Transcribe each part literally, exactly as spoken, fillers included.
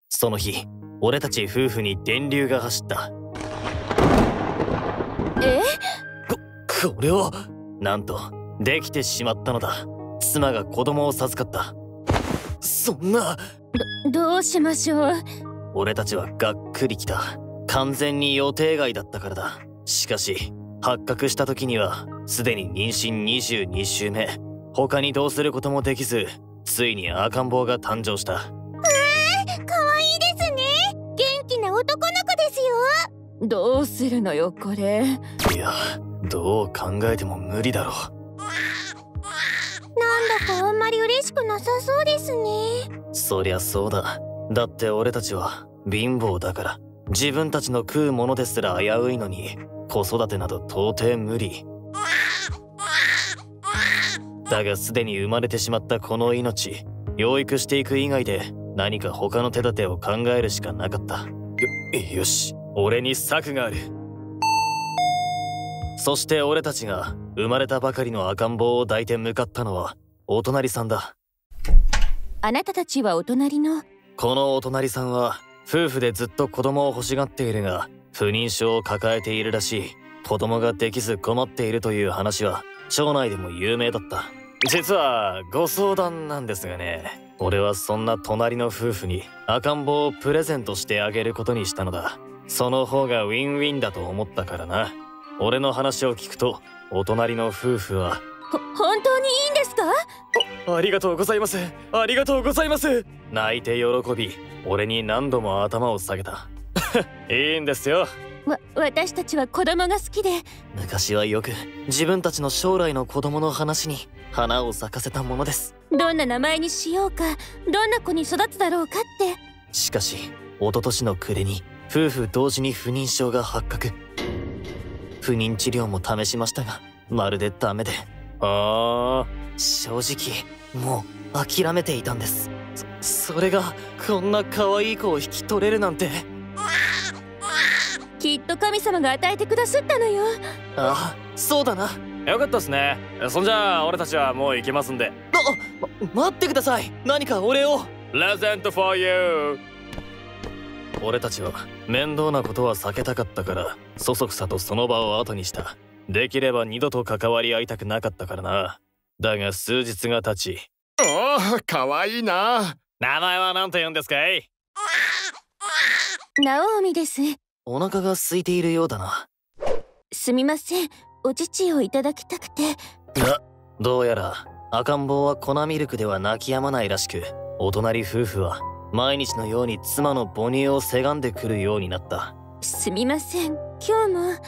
その日、俺たち夫婦に電流が走った。 え？ こ、これを、なんと、できてしまったのだ。妻が子供を授かった。そんな。 ど、どうしましょう。 俺たちはがっくりきた。完全に予定外だったからだ。しかし、発覚した時には、すでに妊娠にじゅうに週目。他にどうすることもできず、ついに赤ん坊が誕生した。 うわー、かわいいですね。元気な男の子ですよ。どうするのよ、これ。 いや、どう考えても無理だろう。 なんだかあんまり嬉しくなさそうですね。 そりゃそうだ。だって俺たちは貧乏だから、自分たちの食うものですら危ういのに、子育てなど到底無理。だがすでに生まれてしまったこの命、養育していく以外で何か他の手立てを考えるしかなかった。よ、よし、俺に策がある。そして俺たちが生まれたばかりの赤ん坊を抱いて向かったのはお隣さんだ。 あなたたちはお隣の？ このお隣さんは夫婦でずっと子供を欲しがっているが、不妊症を抱えているらしい。子供ができず困っているという話は町内でも有名だった。実はご相談なんですがね、俺はそんな隣の夫婦に赤ん坊をプレゼントしてあげることにしたのだ。その方がウィンウィンだと思ったからな。俺の話を聞くと、お隣の夫婦は、 ほ、本当にいいんですか？ あ、ありがとうございます。ありがとうございます。泣いて喜び、俺に何度も頭を下げた。いいんですよ。 わ、私たちは子供が好きで。 昔はよく自分たちの将来の子供の話に花を咲かせたものです。 どんな名前にしようか、どんな子に育つだろうかって。 しかし、一昨年の暮れに夫婦同時に不妊症が発覚。不妊治療も試しましたが、まるでダメで。ああ、正直もう諦めていたんです。そ、それがこんな可愛い子を引き取れるなんて。 きっと神様が与えてくださったのよ。 ああ、そうだな。よかったっすね。そんじゃあ俺たちはもう行けますんで。あ、ま、待ってください。何かお礼を。プレゼント for you。俺たちは面倒なことは避けたかったから、そそくさとその場を後にした。できれば二度と関わり合いたくなかったからな。だが数日が経ち。 おお、かわいいな。 名前は何て言うんですかい？ ナオミです。 お腹が空いているようだな。 すみません、お乳をいただきたくて。 あ、どうやら赤ん坊は粉ミルクでは泣き止まないらしく、お隣夫婦は毎日のように妻の母乳をせがんでくるようになった。 すみません、今日も。ま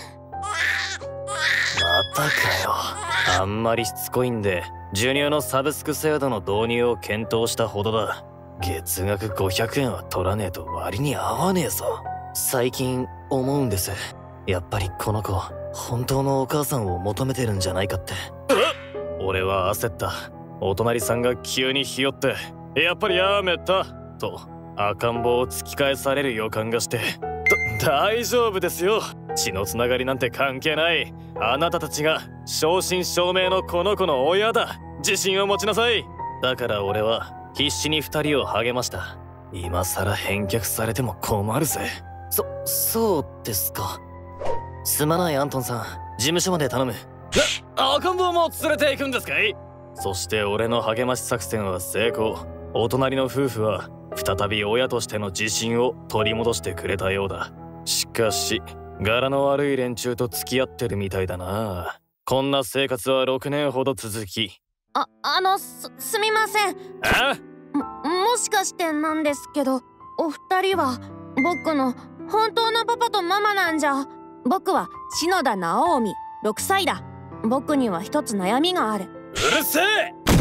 たかよ。あんまりしつこいんで授乳のサブスク制度の導入を検討したほどだ。月額ごひゃくえんは取らねえと割に合わねえぞ。最近思うんです。やっぱりこの子本当のお母さんを求めてるんじゃないかって。俺は焦った。お隣さんが急にひよって「やっぱりやめた」と赤ん坊を突き返される予感がして、大丈夫ですよ。血のつながりなんて関係ない。あなたたちが正真正銘のこの子の親だ。自信を持ちなさい。だから俺は必死に二人を励ました。今さら返却されても困るぜ。そ、そうですか。すまないアントンさん、事務所まで頼む。え、赤ん坊も連れて行くんですかい？そして俺の励まし作戦は成功。お隣の夫婦は再び親としての自信を取り戻してくれたようだ。しかし柄の悪い連中と付き合ってるみたいだな。こんな生活はろくねんほど続き。 あ、あの、す、すみません。 あ？ も、もしかしてなんですけど、お二人は僕の本当のパパとママなんじゃ。僕は篠田直臣、ろくさいだ。僕には一つ悩みがある。 うるせえ！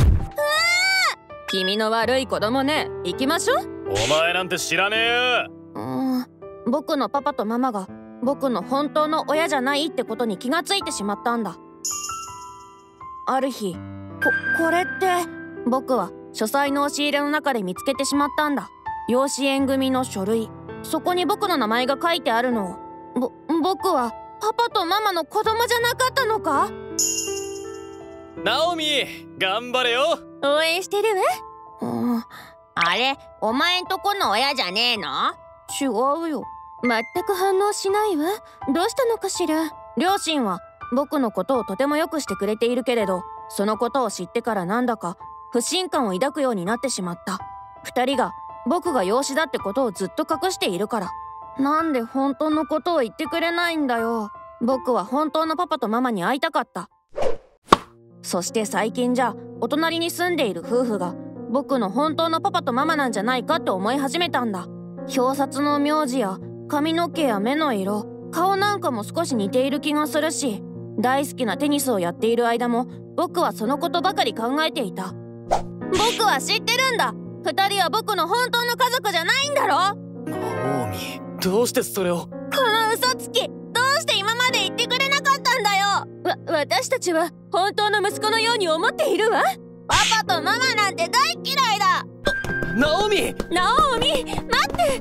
君の悪い子供ね。行きましょう。 お前なんて知らねえよ。 うーん、僕のパパとママが僕の本当の親じゃないってことに気がついてしまったんだ。ある日、こ、これって僕は書斎の押し入れの中で見つけてしまったんだ。養子縁組の書類。そこに僕の名前が書いてあるのを。ぼ、僕はパパとママの子供じゃなかったのか？ ナオミ、頑張れよ。 応援してるわ。うん、 あれ、お前んとこの親じゃねえの？違うよ。全く反応しないわ。どうしたのかしら。両親は僕のことをとてもよくしてくれているけれど、そのことを知ってからなんだか不信感を抱くようになってしまった。二人が僕が養子だってことをずっと隠しているから。なんで本当のことを言ってくれないんだよ。僕は本当のパパとママに会いたかった。そして最近じゃお隣に住んでいる夫婦が僕の本当のパパとママなんじゃないかって思い始めたんだ。表札の名字や髪の毛や目の色、顔なんかも少し似ている気がするし、大好きなテニスをやっている間も僕はそのことばかり考えていた。僕は知ってるんだ。二人は僕の本当の家族じゃないんだろ。 ナオミ、どうしてそれを。 この嘘つき、どうして今まで言ってくれなかったんだよ。わ、私たちは本当の息子のように思っているわ。パパとママなんて大嫌いだ。 ナオミナオミ、待って。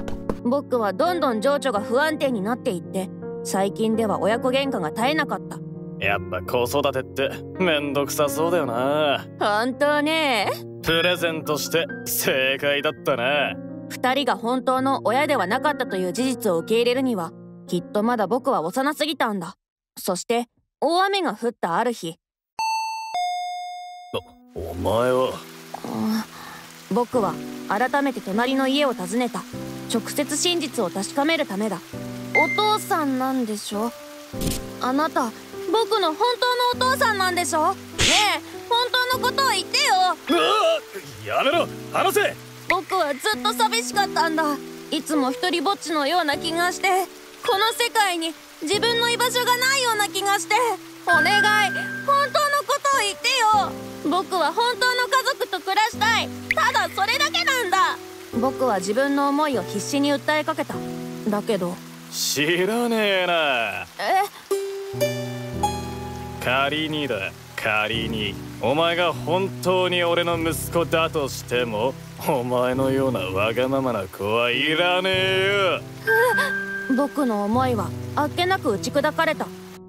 僕はどんどん情緒が不安定になっていって、最近では親子喧嘩が絶えなかった。 やっぱ子育てってめんどくさそうだよな。 本当ね。 プレゼントして正解だったな。 二人が本当の親ではなかったという事実を受け入れるにはきっとまだ僕は幼すぎたんだ。そして大雨が降ったある日。 お、お前は。 僕は改めて隣の家を訪ねた。直接真実を確かめるためだ。お父さんなんでしょ？あなた僕の本当のお父さんなんでしょ？ねえ、本当のことを言ってよ。 うわ、やめろ、話せ。 僕はずっと寂しかったんだ。いつも一人ぼっちのような気がして、この世界に自分の居場所がないような気がして。お願い、本当のことを言ってよ。僕は本当の家族と暮らしたい。ただそれだけなんだ。僕は自分の思いを必死に訴えかけた。だけど。 知らねえな。 え？ 仮にだ、仮にお前が本当に俺の息子だとしても、お前のようなわがままな子はいらねえよ。 僕の思いはあっけなく打ち砕かれた。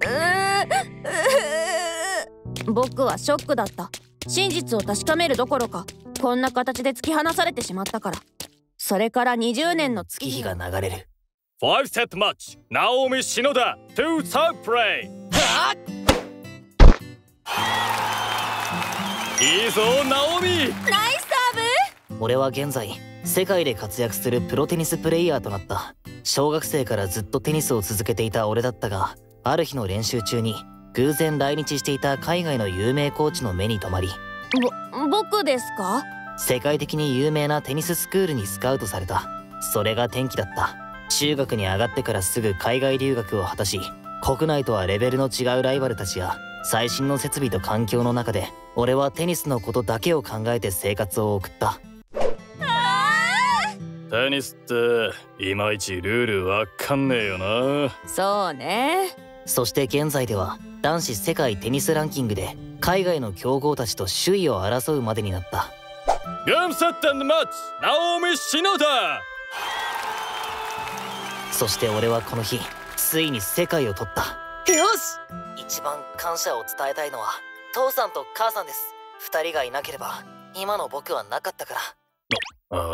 僕はショックだった。真実を確かめるどころかこんな形で突き放されてしまったから。それからにじゅうねんの月日が流れる。 ファイブセットマッチ、ナオミ・シノダトゥサープレイ。いいぞナオミ。ナイスサーブ。俺は現在世界で活躍するプロテニスプレイヤーとなった。小学生からずっとテニスを続けていた俺だったが、ある日の練習中に偶然来日していた海外の有名コーチの目に留まり。 ぼ、僕ですか？ 世界的に有名なテニススクールにスカウトされた。それが転機だった。中学に上がってからすぐ海外留学を果たし、国内とはレベルの違うライバルたちや最新の設備と環境の中で俺はテニスのことだけを考えて生活を送った。 テニスっていまいちルールわかんねえよな。 そうね。 そして現在では男子世界テニスランキングで海外の強豪たちと首位を争うまでになった。 ゲームセット&マッチ、ナオミ・シノダ。 そして俺はこの日ついに世界を取った。 よし。 一番感謝を伝えたいのは父さんと母さんです。二人がいなければ今の僕はなかったから。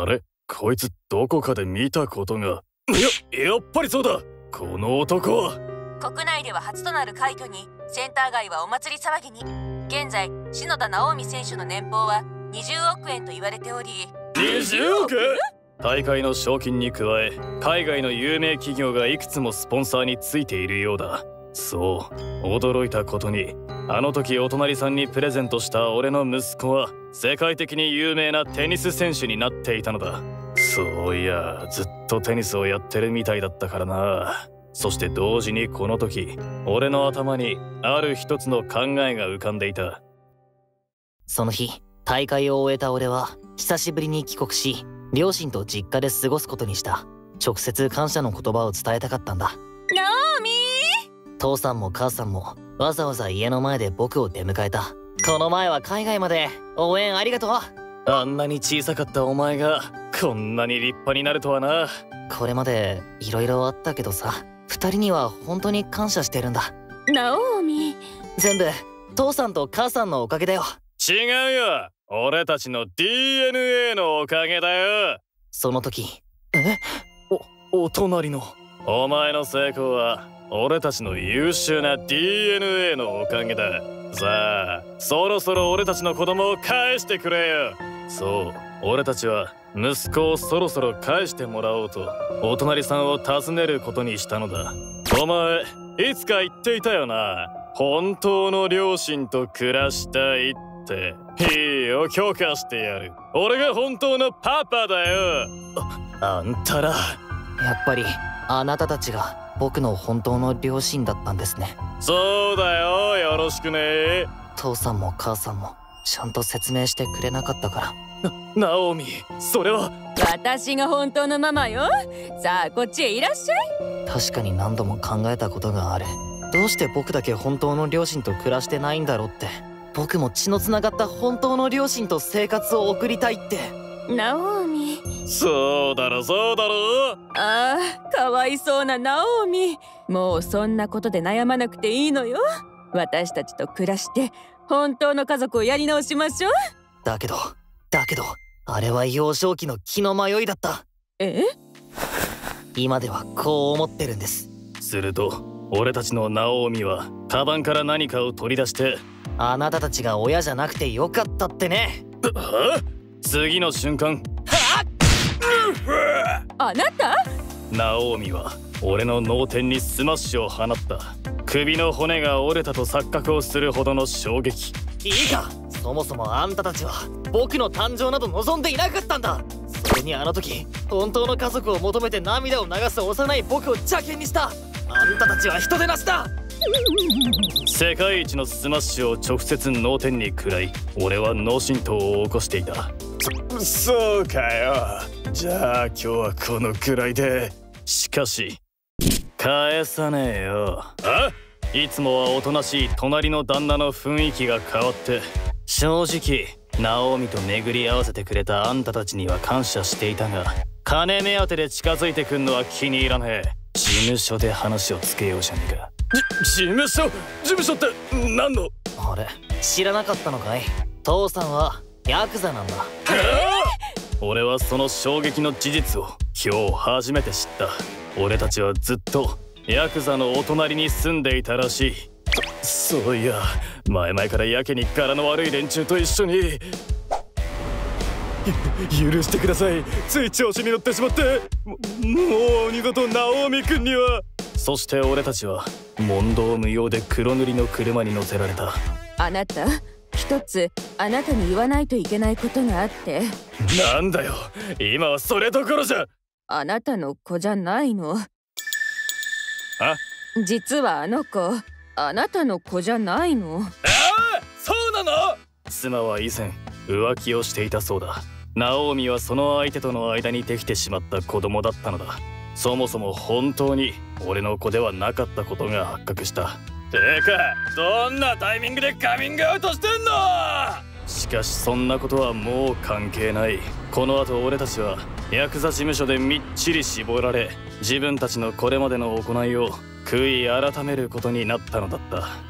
あれ、こいつどこかで見たことが。や、やっぱりそうだ。この男は。 国内では初となる快挙にセンター街はお祭り騒ぎに。現在篠田直美選手の年俸はにじゅうおくえんと言われており。 にじゅうおく？大会の賞金に加え海外の有名企業がいくつもスポンサーについているようだ。そう、驚いたことにあの時お隣さんにプレゼントした俺の息子は世界的に有名なテニス選手になっていたのだ。そういや、ずっとテニスをやってるみたいだったからな。そして同時にこの時俺の頭にある一つの考えが浮かんでいた。 その日大会を終えた俺は久しぶりに帰国し、両親と実家で過ごすことにした。直接感謝の言葉を伝えたかったんだ。 ナオミー。 父さんも母さんもわざわざ家の前で僕を出迎えた。この前は海外まで応援ありがとう。 あんなに小さかったお前がこんなに立派になるとはな。 これまで色々あったけどさ、二人には本当に感謝してるんだ。 ナオミ。 全部父さんと母さんのおかげだよ。 違うよ、 俺たちの ディーエヌエー のおかげだよ。 その時、 えお、お隣の。お前の成功は俺たちの優秀な ディーエヌエー のおかげだ。さあ、そろそろ俺たちの子供を返してくれよ。そう、俺たちは息子をそろそろ返してもらおうとお隣さんを訪ねることにしたのだ。お前いつか言っていたよな、本当の両親と暮らしたいって。いいよ、許可してやる。俺が本当のパパだよ。あ、あんたら。 やっぱりあなたたちが僕の本当の両親だったんですね。 そうだよ、よろしくね。 父さんも母さんもちゃんと説明してくれなかったから。 な、ナオミ、それは。 私が本当のママよ。さあこっちへいらっしゃい。 確かに何度も考えたことがある。どうして僕だけ本当の両親と暮らしてないんだろうって。僕も血のつながった本当の両親と生活を送りたいって。 ナオミ。 そうだろそうだろ。 ああ、かわいそうなナオミ。もうそんなことで悩まなくていいのよ。私たちと暮らして本当の家族をやり直しましょう。 だけどだけどあれは幼少期の気の迷いだった。 え？ 今ではこう思ってるんです。 すると俺たちのナオミはカバンから何かを取り出して、 あなたたちが親じゃなくてよかったってね。 は？次の瞬間、 あなた？ ナオミは俺の脳天にスマッシュを放った。首の骨が折れたと錯覚をするほどの衝撃。 いいか、そもそもあんたたちは僕の誕生など望んでいなかったんだ。それにあの時本当の家族を求めて涙を流す幼い僕を邪険にしたあんたたちは人でなしだ。 世界一のスマッシュを直接脳天に食らい、俺は脳震盪を起こしていた。そ、そうかよ。じゃあ今日はこのくらいで。しかし返さねえよ。あ？いつもはおとなしい隣の旦那の雰囲気が変わって、正直ナオミと巡り合わせてくれたあんたたちには感謝していたが、金目当てで近づいてくんのは気に入らねえ。事務所で話をつけようじゃねえか。じ、事務所？事務所って何の？ あれ、知らなかったのかい？父さんはヤクザなんだ。 俺はその衝撃の事実を今日初めて知った。俺たちはずっとヤクザのお隣に住んでいたらしい。そ、そういや、前々からやけに柄の悪い連中と一緒に。許してください、つい調子に乗ってしまって。も、もう二度とナオミ君には。そして俺たちは問答無用で黒塗りの車に乗せられた。 あなた、一つあなたに言わないといけないことがあって。 なんだよ、今はそれどころじゃ。 あなたの子じゃないの。 あ？ 実はあの子、あなたの子じゃないの。 ああ、そうなの？妻は以前浮気をしていたそうだ。ナオミはその相手との間にできてしまった子供だったのだ。そもそも本当に俺の子ではなかったことが発覚した。てか、どんなタイミングでカミングアウトしてんの？しかしそんなことはもう関係ない。この後俺たちはヤクザ事務所でみっちり絞られ、自分たちのこれまでの行いを悔い改めることになったのだった。